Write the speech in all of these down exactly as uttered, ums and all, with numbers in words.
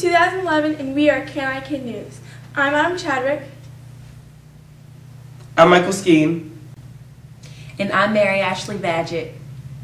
two thousand eleven and we are Carolina Kid News. I'm Adam Chadwick. I'm Michael Skeen. And I'm Mary Ashley Badgett.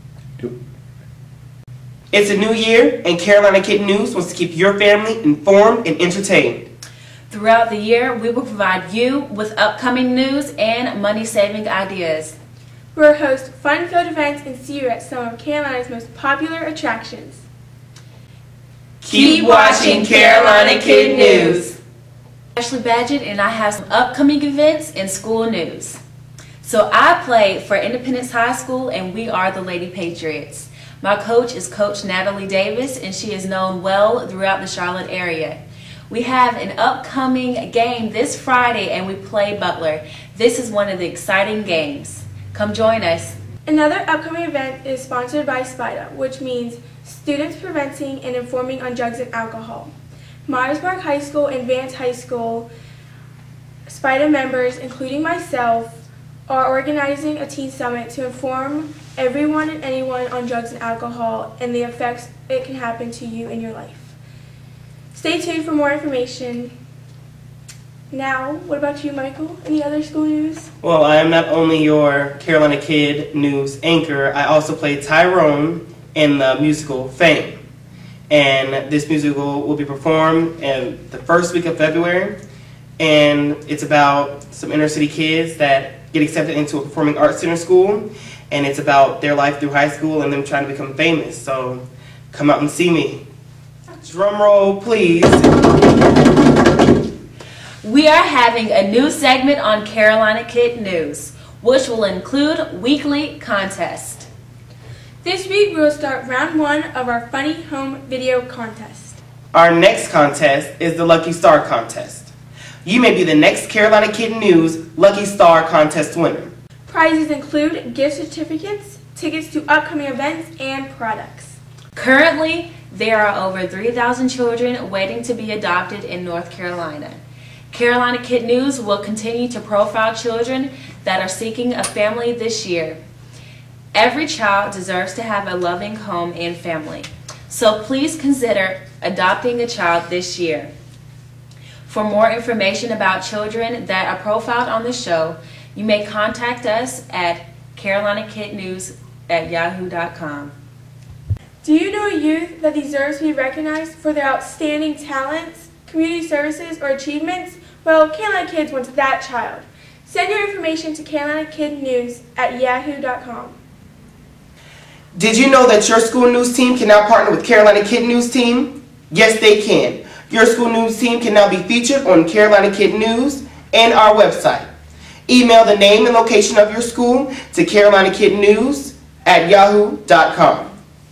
It's a new year and Carolina Kid News wants to keep your family informed and entertained. Throughout the year, we will provide you with upcoming news and money-saving ideas. We'll host fun-filled events and see you at some of Carolina's most popular attractions. Keep watching Carolina Kid News. Ashley Badgett and I have some upcoming events and school news. So I play for Independence High School and we are the Lady Patriots. My coach is Coach Natalie Davis and she is known well throughout the Charlotte area. We have an upcoming game this Friday and we play Butler. This is one of the exciting games. Come join us. Another upcoming event is sponsored by SPIDA, which means Students Preventing and Informing on Drugs and Alcohol. Myersburg High School and Vance High School SPIDA members, including myself, are organizing a teen summit to inform everyone and anyone on drugs and alcohol and the effects it can happen to you in your life. Stay tuned for more information. Now, what about you, Michael? Any other school news? Well, I am not only your Carolina Kid News anchor, I also play Tyrone in the musical Fame. And this musical will be performed in the first week of February. And it's about some inner city kids that get accepted into a performing arts center school. And it's about their life through high school and them trying to become famous. So come out and see me. Drum roll, please. We are having a new segment on Carolina Kid News, which will include weekly contests. This week we will start round one of our Funny Home Video Contest. Our next contest is the Lucky Star Contest. You may be the next Carolina Kid News Lucky Star Contest winner. Prizes include gift certificates, tickets to upcoming events, and products. Currently, there are over three thousand children waiting to be adopted in North Carolina. Carolina Kid News will continue to profile children that are seeking a family this year. Every child deserves to have a loving home and family, so please consider adopting a child this year. For more information about children that are profiled on the show, you may contact us at carolina kid news at yahoo dot com. Do you know a youth that deserves to be recognized for their outstanding talents, community services, or achievements? Well, Carolina Kids wants that child. Send your information to carolina kid news at yahoo dot com. Did you know that your school news team can now partner with Carolina Kid News Team? Yes, they can. Your school news team can now be featured on Carolina Kid News and our website. Email the name and location of your school to carolina kid news at yahoo dot com.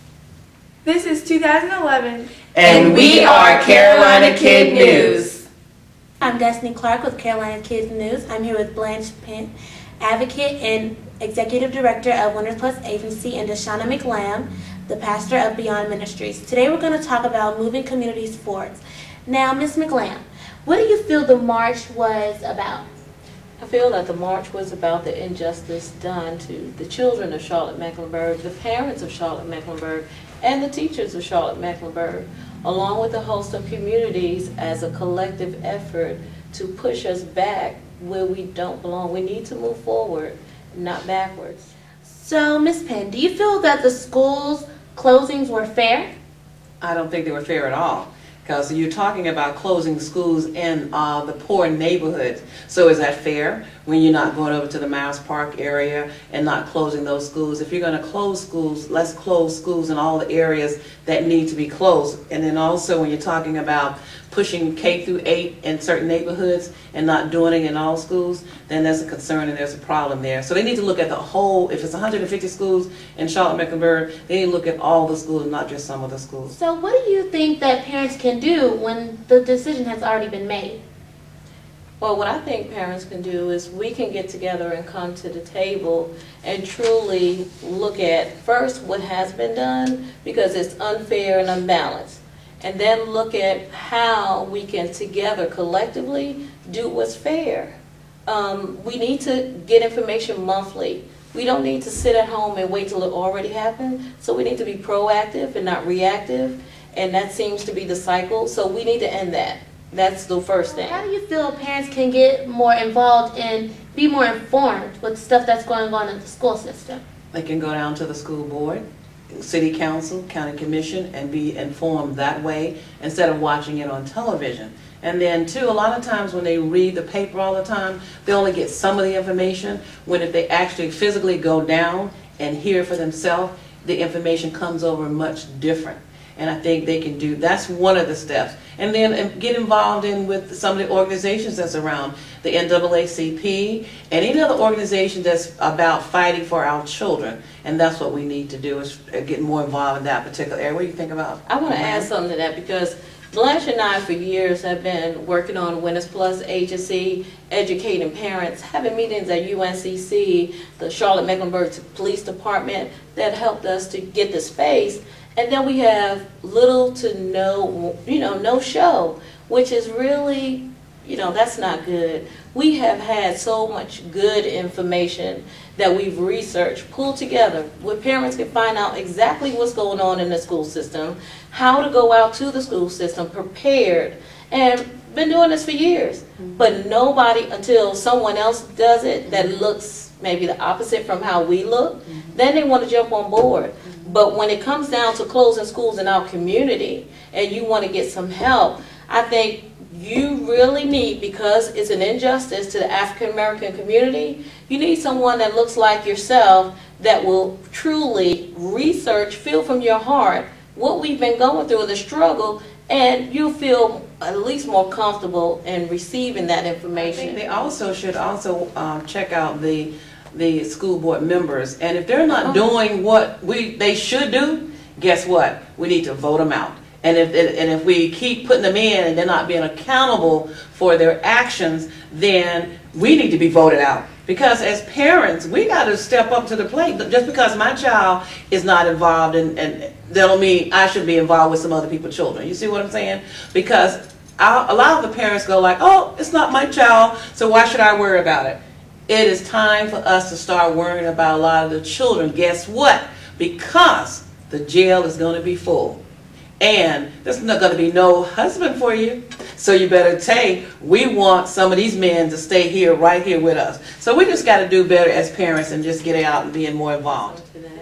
This is two thousand eleven. And we are Carolina Kid News. I'm Destiny Clark with Carolina Kids News. I'm here with Blanche Pent, advocate and executive director of Winners Plus Agency, and Deshauna McLam, the pastor of Beyond Ministries. Today we're going to talk about moving communities forward. Now, Miz McLam, what do you feel the march was about? I feel that the march was about the injustice done to the children of Charlotte-Mecklenburg, the parents of Charlotte-Mecklenburg, and the teachers of Charlotte-Mecklenburg, along with a host of communities as a collective effort to push us back where we don't belong. We need to move forward, not backwards. So, Miz Penn, do you feel that the schools' closings were fair? I don't think they were fair at all. Because you're talking about closing schools in uh, the poor neighborhoods. So is that fair when you're not going over to the Myers Park area and not closing those schools? If you're going to close schools, let's close schools in all the areas that need to be closed. And then also when you're talking about pushing K through eight in certain neighborhoods and not doing it in all schools, then there's a concern and there's a problem there. So they need to look at the whole. If it's one hundred fifty schools in Charlotte-Mecklenburg, they need to look at all the schools, not just some of the schools. So what do you think that parents can do when the decision has already been made? Well, what I think parents can do is we can get together and come to the table and truly look at first what has been done, because it's unfair and unbalanced. And then look at how we can together collectively do what's fair. Um, we need to get information monthly. We don't need to sit at home and wait till it already happened. So we need to be proactive and not reactive. and that seems to be the cycle. So we need to end that. That's the first thing. How do you feel parents can get more involved and be more informed with stuff that's going on in the school system? They can go down to the school board, city council, county commission, and be informed that way instead of watching it on television. And then too, a lot of times when they read the paper all the time, they only get some of the information, when if they actually physically go down and hear for themselves, the information comes over much different. And I think they can do, that's one of the steps. And then get involved in with some of the organizations that's around, the N double A C P, and any other organization that's about fighting for our children. And that's what we need to do, is get more involved in that particular area. What do you think about? I want to add something to that, because Blanche and I for years have been working on Winners Plus Agency, educating parents, having meetings at U N C C, the Charlotte Mecklenburg Police Department, that helped us to get the space. And then we have little to no, you know, no show, which is really, you know, that's not good. We have had so much good information that we've researched, pulled together, where parents can find out exactly what's going on in the school system, how to go out to the school system prepared, and been doing this for years. But nobody, until someone else does it that looks maybe the opposite from how we look, then they want to jump on board. But when it comes down to closing schools in our community and you want to get some help, I think you really need, because it's an injustice to the African American community, you need someone that looks like yourself that will truly research, feel from your heart what we've been going through, the struggle, and you feel at least more comfortable in receiving that information. I think they also should also um, check out the the school board members, and if they're not doing what we they should do, guess what? We need to vote them out. And if and if we keep putting them in and they're not being accountable for their actions, then we need to be voted out. Because as parents, we got to step up to the plate. Just because my child is not involved, in, and that don't mean I should be involved with some other people's children. You see what I'm saying? Because I'll, a lot of the parents go like, "Oh, it's not my child, so why should I worry about it?" It is time for us to start worrying about a lot of the children. Guess what? Because the jail is going to be full. And there's not going to be no husband for you. So you better take, we want some of these men to stay here, right here with us. So we just got to do better as parents and just get out and being more involved.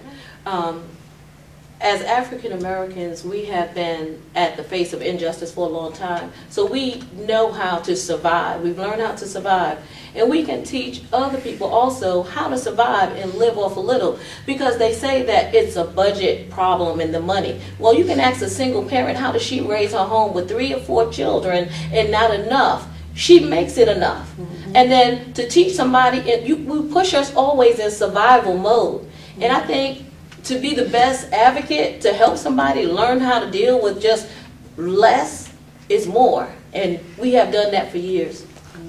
Um, as African Americans, we have been at the face of injustice for a long time. So we know how to survive. We've learned how to survive. And we can teach other people also how to survive and live off a little. Because they say that it's a budget problem in the money. Well, you can ask a single parent, how does she raise her home with three or four children and not enough? She makes it enough. Mm-hmm. And then to teach somebody, and you, we push us always in survival mode. Mm-hmm. And I think to be the best advocate, to help somebody learn how to deal with just less is more. And we have done that for years.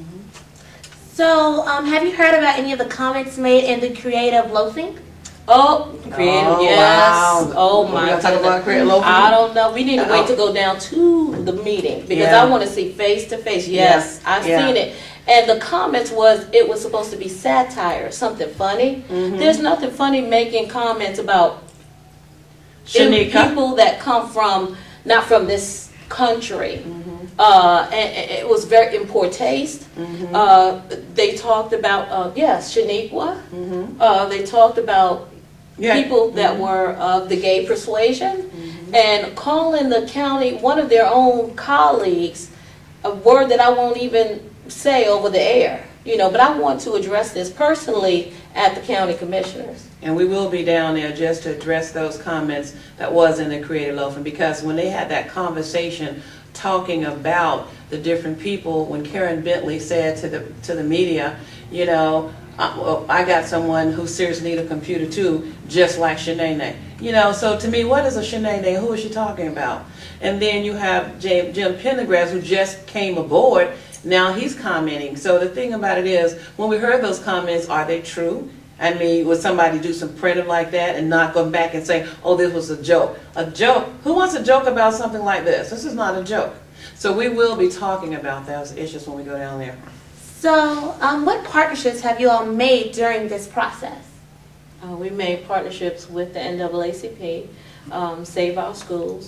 So, um, have you heard about any of the comments made in the creative loafing? Oh, creative, oh, yes. Wow. Oh my God. Talk about creative loafing? I don't know. We need to Uh-oh. wait to go down to the meeting because Yeah. I want to see face to face. Yes, Yeah. I've Yeah. seen it. And the comments was it was supposed to be satire, something funny. Mm-hmm. There's nothing funny making comments about Shanika. people that come from not from this country. Mm-hmm. Uh, and, and it was very in poor taste. Mm-hmm. Uh, they talked about uh, yes, Shaniqua. Mm-hmm. Uh, they talked about Yeah. people that Mm-hmm. were of the gay persuasion, Mm-hmm. and calling the county, one of their own colleagues, a word that I won't even say over the air. You know, but I want to address this personally at the county commissioners. And we will be down there just to address those comments that was in the creative loafing, because when they had that conversation talking about the different people, when Karen Bentley said to the to the media, you know, uh, well, I got someone who seriously need a computer too, just like Shanae. You know, so to me, what is a Shanae? Who is she talking about? And then you have Jim, Jim Pendergrass, who just came aboard. Now he's commenting. So the thing about it is, when we heard those comments, are they true? I mean, would somebody do some printing like that and not go back and say, oh, this was a joke? A joke? Who wants to joke about something like this? This is not a joke. So we will be talking about those issues when we go down there. So, um, what partnerships have you all made during this process? Uh, we made partnerships with the N double A C P, um, Save Our Schools,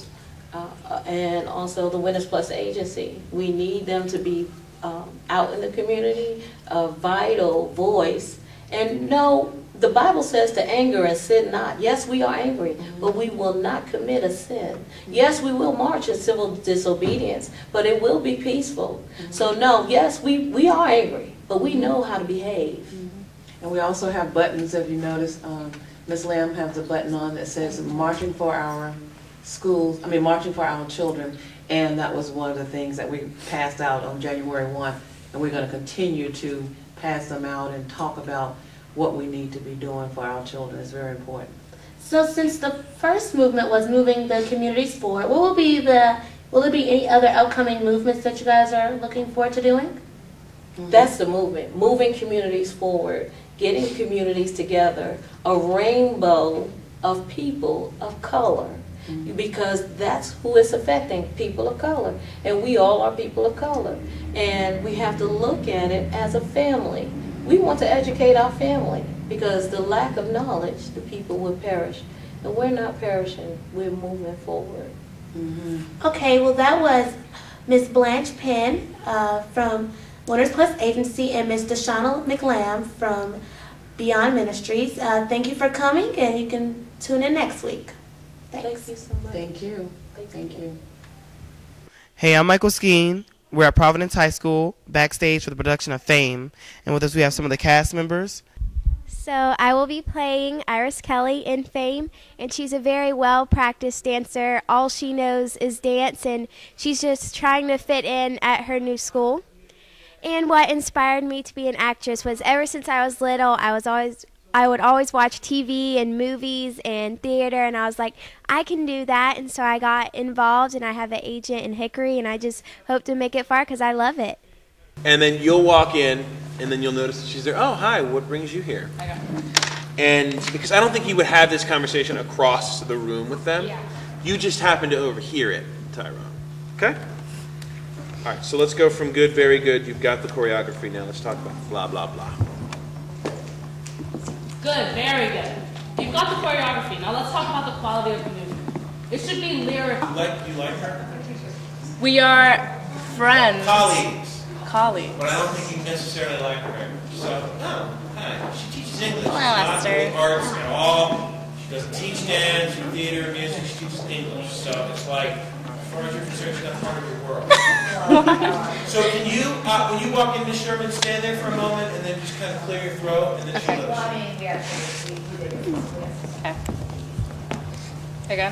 uh, and also the Winners Plus agency. We need them to be um, out in the community, a vital voice. And no, the Bible says to anger and sin not. Yes, we are angry, but we will not commit a sin. Yes, we will march in civil disobedience, but it will be peaceful. So no, yes, we, we are angry, but we know how to behave. And we also have buttons, if you notice, um, Miz Lamb has a button on that says marching for our schools, I mean marching for our children, and that was one of the things that we passed out on January first, and we're going to continue to pass them out and talk about what we need to be doing for our children. It's very important. So since the first movement was moving the communities forward, what will be the, will there be any other upcoming movements that you guys are looking forward to doing? Mm-hmm. That's the movement, moving communities forward, getting communities together, a rainbow of people of color, mm-hmm. because that's who it's affecting, people of color. And we all are people of color. And we have to look at it as a family. We want to educate our family, because the lack of knowledge, the people will perish. And we're not perishing, we're moving forward. Mm-hmm. Okay, well that was Miz Blanche Penn uh, from Winners Plus Agency and Miz Deshauna McLam from Beyond Ministries. Uh, thank you for coming, and you can tune in next week. Thanks. Thank you so much. Thank you. Thank, Thank you. you. Hey, I'm Michael Skeen. We're at Providence High School, backstage for the production of Fame. And with us we have some of the cast members. So I will be playing Iris Kelly in Fame, and she's a very well-practiced dancer. All she knows is dance, and she's just trying to fit in at her new school. And what inspired me to be an actress was ever since I was little, I was always I would always watch T V and movies and theater, and I was like, I can do that. And so I got involved, and I have an agent in Hickory, and I just hope to make it far because I love it. And then you'll walk in, and then you'll notice that she's there. Oh, hi, what brings you here? I got it. And because I don't think you would have this conversation across the room with them. Yeah. You just happen to overhear it, Tyrone. Okay? All right, so let's go from good, very good. You've got the choreography now. Let's talk about blah, blah, blah. Good, very good. You've got the choreography. Now let's talk about the quality of the movie. It should be lyrical. You like, you like her? We are friends. Colleagues. Colleagues. But I don't think you necessarily like her. So, no, hi. She teaches English. Well, She's Esther. not arts at all. She doesn't teach dance or theater or music. She teaches English. So it's like, as far as you're concerned, she's not part of your world. So can you, uh, when you walk into Sherman, stand there for a moment and then just kind of clear your throat and then Okay. she looks. Okay. Again.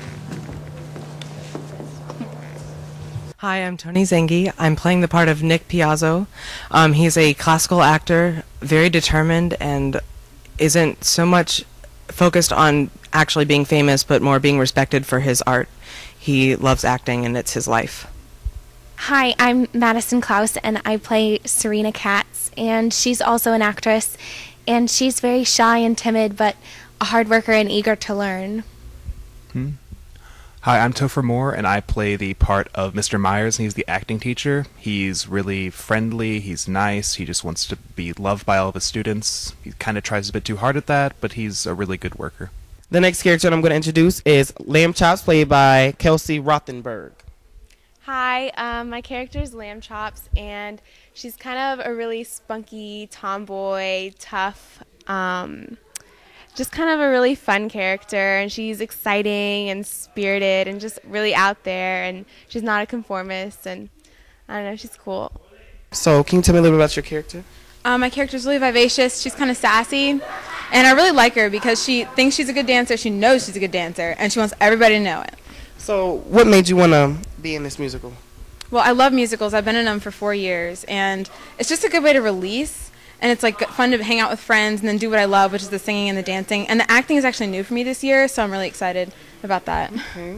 Hi, I'm Tony Zengi. I'm playing the part of Nick Piazzo. Um, he's a classical actor, very determined, and isn't so much focused on actually being famous, but more being respected for his art. He loves acting, and it's his life. Hi, I'm Madison Klaus, and I play Serena Katz, and she's also an actress, and she's very shy and timid, but a hard worker and eager to learn. Hmm. Hi, I'm Topher Moore, and I play the part of Mister Myers, and he's the acting teacher. He's really friendly, he's nice, he just wants to be loved by all of his students. He kind of tries a bit too hard at that, but he's a really good worker. The next character I'm going to introduce is Lamb Chops, played by Kelsey Rothenberg. Hi, um, my character is Lamb Chops, and she's kind of a really spunky, tomboy, tough, um, just kind of a really fun character, and she's exciting and spirited and just really out there, and she's not a conformist, and I don't know, she's cool. So can you tell me a little bit about your character? Um, my character's really vivacious, she's kind of sassy, and I really like her because she thinks she's a good dancer, she knows she's a good dancer, and she wants everybody to know it. So what made you want to be in this musical? Well, I love musicals. I've been in them for four years, and it's just a good way to release, and it's like fun to hang out with friends and then do what I love, which is the singing and the dancing. And the acting is actually new for me this year, so I'm really excited about that. Okay.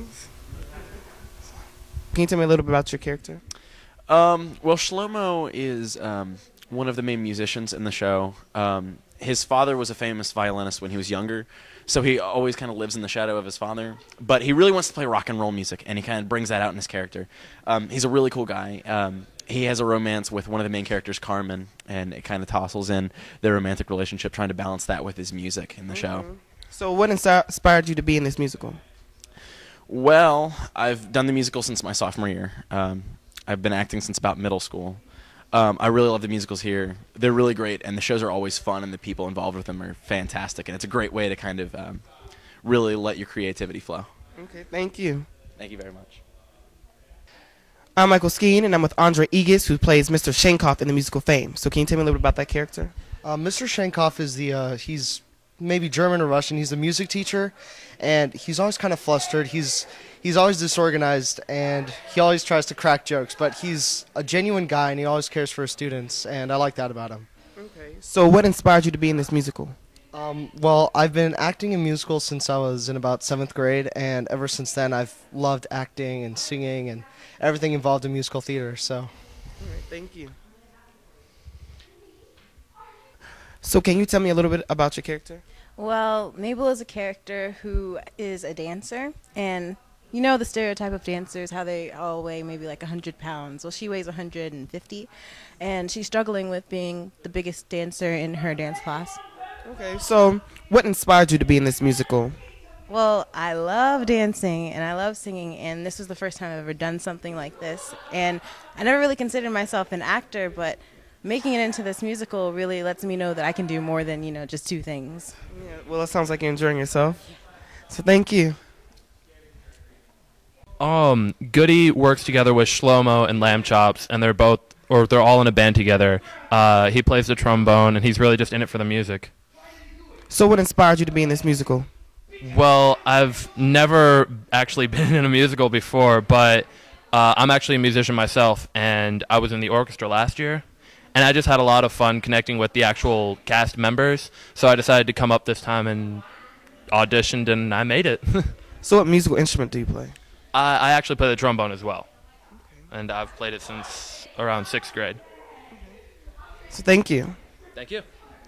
Can you tell me a little bit about your character? Um, well, Shlomo is um, one of the main musicians in the show. Um, his father was a famous violinist when he was younger, so he always kind of lives in the shadow of his father. But he really wants to play rock and roll music, and he kind of brings that out in his character. Um, he's a really cool guy. Um, he has a romance with one of the main characters, Carmen, and it kind of tossles in their romantic relationship, trying to balance that with his music in the show. So what insi- inspired you to be in this musical? Well, I've done the musical since my sophomore year. Um, I've been acting since about middle school. Um, I really love the musicals here. They're really great, and the shows are always fun, and the people involved with them are fantastic, and it's a great way to kind of um, really let your creativity flow. Okay, thank you. Thank you very much. I'm Michael Skeen, and I'm with Andre Egis, who plays Mister Shenkoff in the musical Fame. So can you tell me a little bit about that character? Uh, Mister Shenkoff is the, uh, he's maybe German or Russian. He's a music teacher, and he's always kind of flustered. He's he's always disorganized, and he always tries to crack jokes, but he's a genuine guy, and he always cares for his students, and I like that about him. Okay. So what inspired you to be in this musical? Um, well, I've been acting in musicals since I was in about seventh grade, and ever since then I've loved acting and singing and everything involved in musical theater, so. All right, thank you. So can you tell me a little bit about your character? Well, Mabel is a character who is a dancer, and you know the stereotype of dancers, how they all weigh maybe like one hundred pounds. Well, she weighs one hundred fifty, and she's struggling with being the biggest dancer in her dance class. Okay, so what inspired you to be in this musical? Well, I love dancing and I love singing, and this was the first time I've ever done something like this. And I never really considered myself an actor, but making it into this musical really lets me know that I can do more than, you know, just two things. Yeah, well, it sounds like you're enjoying yourself. So thank you. Um, Goody works together with Shlomo and Lamb Chops, and they're both, or they're all in a band together. Uh, he plays the trombone, and he's really just in it for the music. So what inspired you to be in this musical? Well, I've never actually been in a musical before, but uh, I'm actually a musician myself, and I was in the orchestra last year, and I just had a lot of fun connecting with the actual cast members, so I decided to come up this time and auditioned, and I made it. So what musical instrument do you play? I, I actually play the trombone as well, okay. And I've played it since around sixth grade. So thank you. Thank you.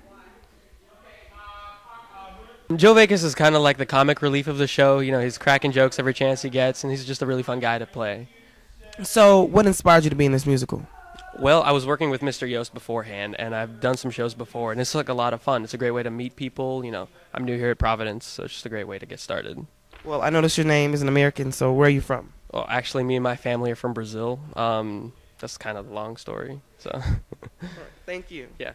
Joe Vegas is kind of like the comic relief of the show. You know, he's cracking jokes every chance he gets, and he's just a really fun guy to play. So what inspired you to be in this musical? Well, I was working with Mister Yost beforehand, and I've done some shows before, and it's like a lot of fun. It's a great way to meet people. You know, I'm new here at Providence, so it's just a great way to get started. Well, I noticed your name is an American, so where are you from? Well, actually, me and my family are from Brazil. Um, that's kind of the long story. So. Thank you. Yeah.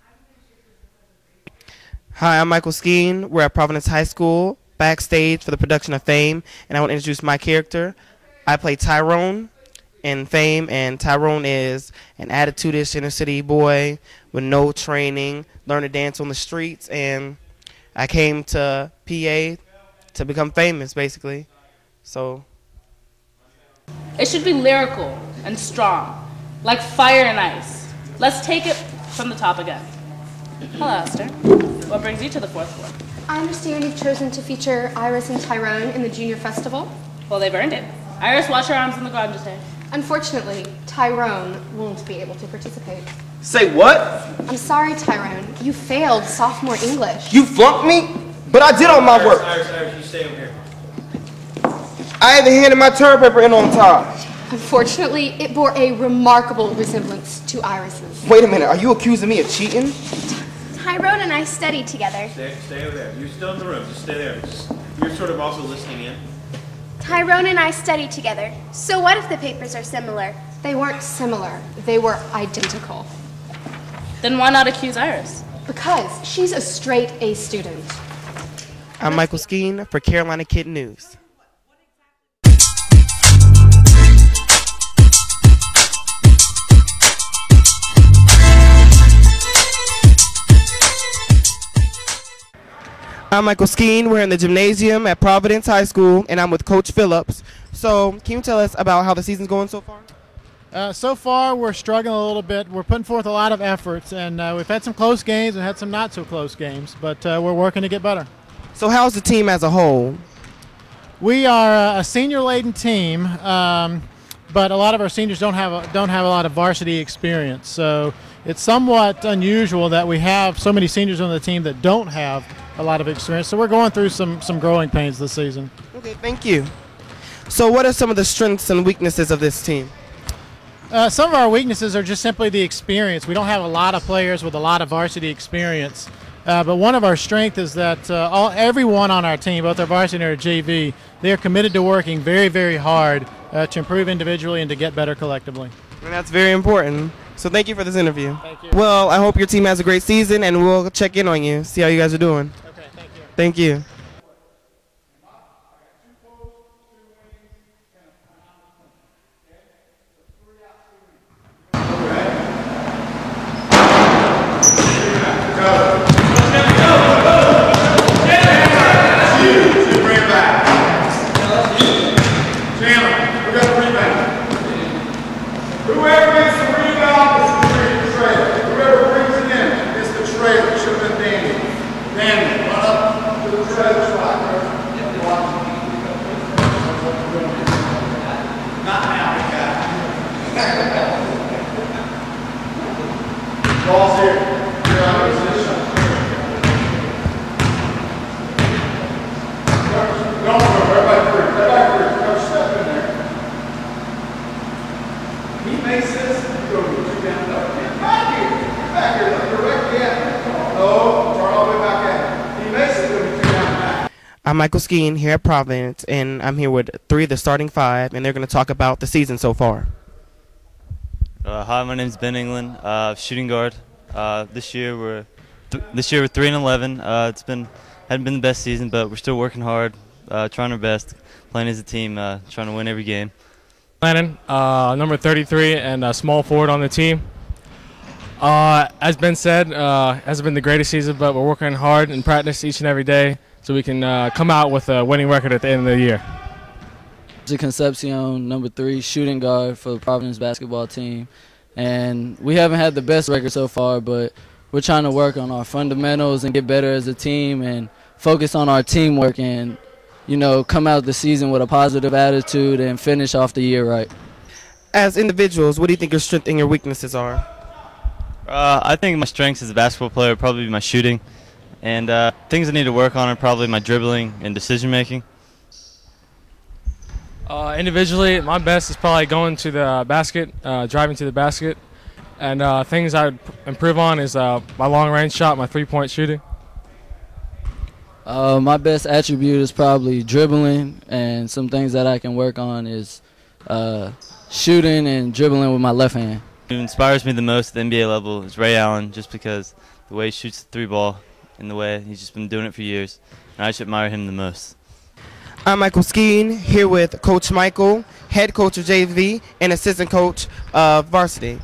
Hi, I'm Michael Skeen. We're at Providence High School, backstage for the production of Fame, and I want to introduce my character. I play Tyrone in Fame, and Tyrone is an attitude-ish inner-city boy with no training, learned to dance on the streets, and I came to P A to become famous, basically. So. It should be lyrical and strong, like fire and ice. Let's take it from the top again. Hello, Esther. What brings you to the fourth floor? I understand you've chosen to feature Iris and Tyrone in the Junior Festival. Well, they've earned it. Iris, wash your arms on the ground just say. Unfortunately, Tyrone won't be able to participate. Say what? I'm sorry, Tyrone. You failed sophomore English. You flunked me? But I did all my work. Iris, Iris, you stay over here. I even handed my term paper in on time. Unfortunately, it bore a remarkable resemblance to Iris's. Wait a minute, are you accusing me of cheating? Tyrone and I studied together. Stay, stay over there. You're still in the room. Just stay there. Just, you're sort of also listening in. Tyrone and I studied together. So what if the papers are similar? They weren't similar. They were identical. Then why not accuse Iris? Because she's a straight A student. I'm Michael Skeen for Carolina Kid News. I'm Michael Skeen. We're in the gymnasium at Providence High School, and I'm with Coach Phillips. So, can you tell us about how the season's going so far? Uh, so far, we're struggling a little bit. We're putting forth a lot of efforts, and uh, we've had some close games and had some not so close games, but uh, we're working to get better. So, how's the team as a whole? We are a senior-laden team, um, but a lot of our seniors don't have a, don't have a lot of varsity experience. So, it's somewhat unusual that we have so many seniors on the team that don't have a lot of experience. So we're going through some, some growing pains this season. Okay, thank you. So what are some of the strengths and weaknesses of this team? Uh, some of our weaknesses are just simply the experience. We don't have a lot of players with a lot of varsity experience. Uh, but one of our strengths is that uh, all, everyone on our team, both our varsity and our J V, they are committed to working very, very hard uh, to improve individually and to get better collectively. And that's very important. So thank you for this interview. Thank you. Well, I hope your team has a great season, and we'll check in on you, see how you guys are doing. Okay, thank you. Thank you. Ball's here. You're out of position. Don't go. Everybody free. Everybody free. Coach, step in there. He makes this. You go two down. Get back here. Get back here. Look directly at him. No. Turn all the way back at him. He makes it. Go two down back. I'm Michael Skeen here at Providence, and I'm here with three of the starting five, and they're going to talk about the season so far. Uh, hi, my name is Ben England, uh, shooting guard. Uh, this year we're th this year we're three and eleven. Uh, it's been hadn't been the best season, but we're still working hard, uh, trying our best, playing as a team, uh, trying to win every game. Lannon, uh, number thirty-three and a small forward on the team. Uh, as Ben said, uh, hasn't been the greatest season, but we're working hard in practice each and every day so we can uh, come out with a winning record at the end of the year. Concepcion, number three, shooting guard for the Providence basketball team. And we haven't had the best record so far, but we're trying to work on our fundamentals and get better as a team and focus on our teamwork and, you know, come out the season with a positive attitude and finish off the year right. As individuals, what do you think your strengths and your weaknesses are? Uh, I think my strengths as a basketball player would probably be my shooting, and uh, things I need to work on are probably my dribbling and decision making. Uh, individually, my best is probably going to the basket, uh, driving to the basket. And uh, things I would improve on is uh, my long-range shot, my three-point shooting. Uh, my best attribute is probably dribbling, and some things that I can work on is uh, shooting and dribbling with my left hand. Who inspires me the most at the N B A level is Ray Allen, just because the way he shoots the three ball and the way he's just been doing it for years. And I just admire him the most. I'm Michael Skeen, here with Coach Michael, head coach of J V and assistant coach of varsity.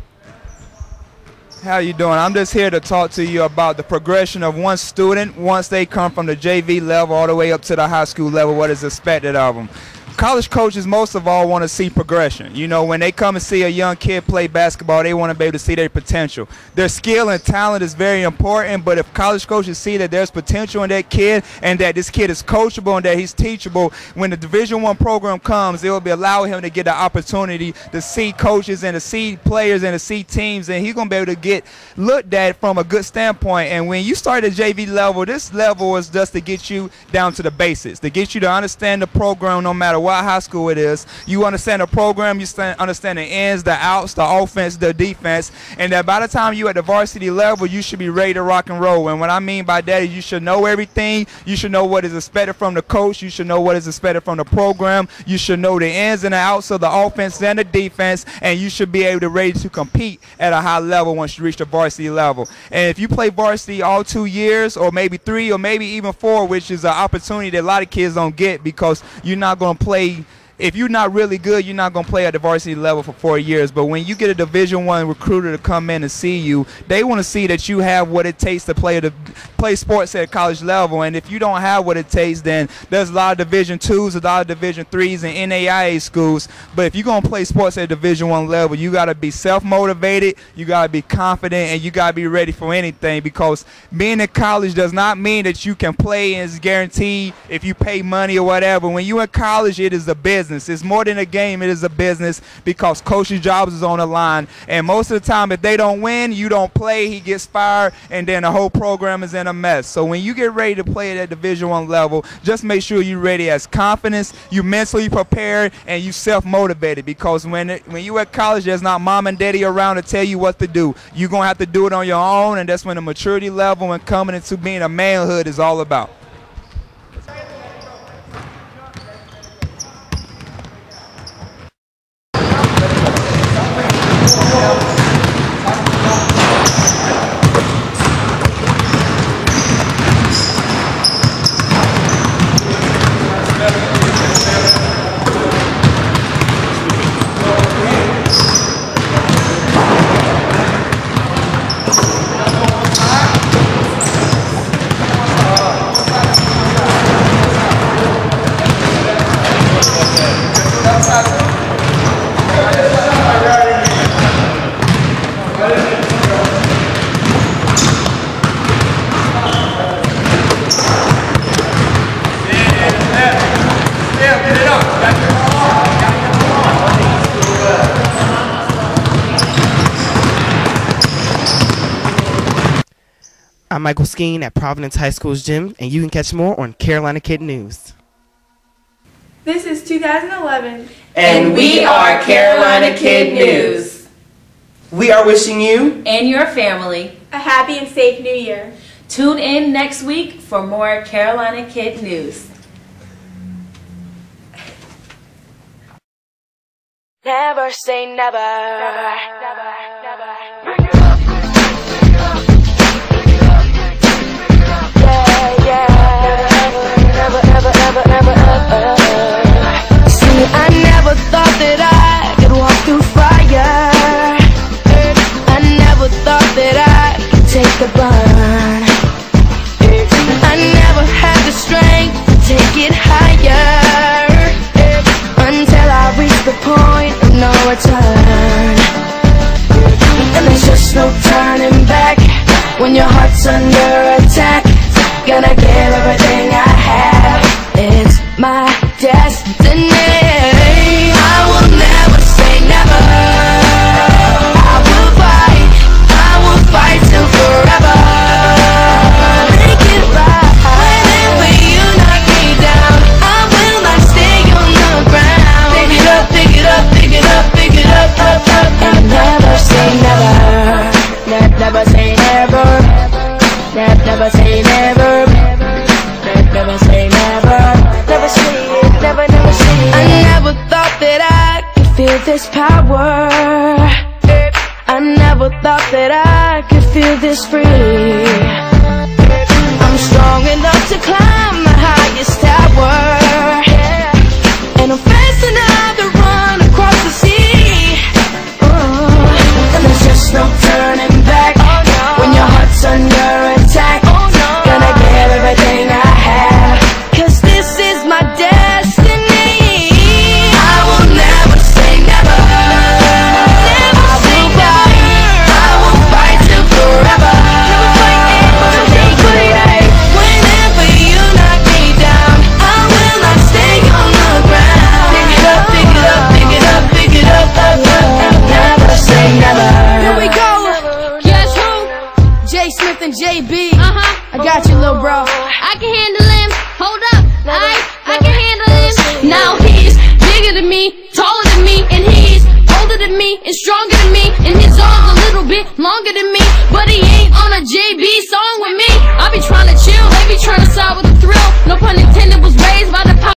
How you doing? I'm just here to talk to you about the progression of one student once they come from the J V level all the way up to the high school level, what is expected of them. College coaches most of all want to see progression. You know, when they come and see a young kid play basketball, they want to be able to see their potential. Their skill and talent is very important, but if college coaches see that there's potential in that kid and that this kid is coachable and that he's teachable, when the Division One program comes, it will be allowing him to get the opportunity to see coaches and to see players and to see teams, and he's going to be able to get looked at from a good standpoint. And when you start at J V level, this level is just to get you down to the basics, to get you to understand the program no matter what high school it is. You understand the program, you stand, understand the ins, the outs, the offense, the defense, and that by the time you at the varsity level, you should be ready to rock and roll. And what I mean by that is you should know everything. You should know what is expected from the coach. You should know what is expected from the program. You should know the ins and the outs of the offense and the defense, and you should be able to ready to compete at a high level once you reach the varsity level. And if you play varsity all two years or maybe three or maybe even four, which is an opportunity that a lot of kids don't get because you're not going to play. If you're not really good, you're not going to play at the varsity level for four years. But when you get a Division One recruiter to come in and see you, they want to see that you have what it takes to play the play sports at a college level. And if you don't have what it takes, then there's a lot of Division Twos, a lot of Division Threes, and N A I A schools. But if you're going to play sports at Division One level, you got to be self-motivated, you got to be confident, and you got to be ready for anything. Because being in college does not mean that you can play and it's guaranteed if you pay money or whatever. When you're in college, it is a business. business. It's more than a game, it is a business, because coach's job is on the line. And most of the time, if they don't win, you don't play, he gets fired, and then the whole program is in a mess. So when you get ready to play at that Division One level, just make sure you're ready as confidence, you mentally prepared, and you self-motivated, because when it, when you at college, there's not mom and daddy around to tell you what to do. You're going to have to do it on your own, and that's when the maturity level and coming into being a manhood is all about. I'm Michael Skeen at Providence High School's gym, and you can catch more on Carolina Kid News. This is two thousand eleven. And we are Carolina Kid News. We are wishing you and your family a happy and safe new year. Tune in next week for more Carolina Kid News. Never say never. Never, never, never. See, I never thought that I could walk through fire. I never thought that I could take the burn. I never had the strength to take it higher, until I reached the point of no return. And there's just no turning back when your heart's under attack. Gonna give everything I have. It's my destiny. I will never say never. I will fight. I will fight till forever. Make it right. Whenever you knock me down, I will not stay on the ground. Pick it up, pick it up, pick it up, pick it up, up, up. And never say never. Ne- never say never. Ne- never say never. Never say never, never say it, never, never say it. I never thought that I could feel this power. I never thought that I could feel this free. I'm strong enough to climb the highest tower, and I'm fast enough to run across the sea. uh, And there's just no turning back when your heart's under attack. Gonna give everything I have, 'cause this is my destiny. I will never say never. Never say never. I will fight till forever. Whenever you knock me down, I will not stay on the ground. Pick it up, pick it up, pick it up, pick it up, up, up, and never say never. Here we go. Guess who? J Smith and J B. Uh-huh. I got you, little bro. I can handle him. Hold up, I I can handle him. Now he's bigger than me, taller than me, and he's older than me and stronger than me, and his arms a little bit longer than me. But he ain't on a J B song with me. I be trying to chill, they be trying to side with the thrill. No pun intended, was raised by the power.